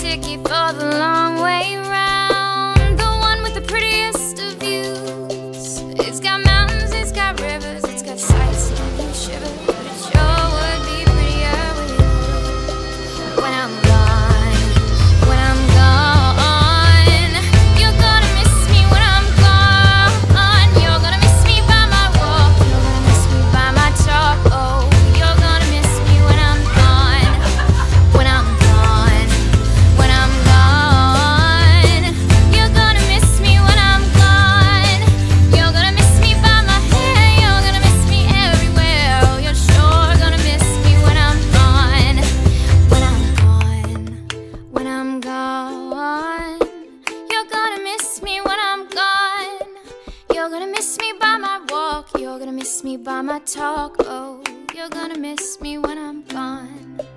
ticket for the long way round, the one with the prettiest of views. It's got mountains, it's got rivers, it's got sights to make you shiver, but it sure would be prettier with you. When I'm gone, when I'm gone, you're gonna miss me when I'm gone. You're gonna miss me by my walk, you're gonna miss me by my talk. Oh, you're gonna miss me when I'm gone. When I'm gone, when I'm gone, you're gonna miss me when I'm gone. You're gonna miss me by my hair, you're gonna miss me everywhere. Oh, you're sure gonna miss me when I'm gone. When I'm gone, when I'm gone, you're gonna miss me when I'm gone. You're gonna miss me by my walk, you're gonna miss me by my talk. Oh, you're gonna miss me when I'm gone.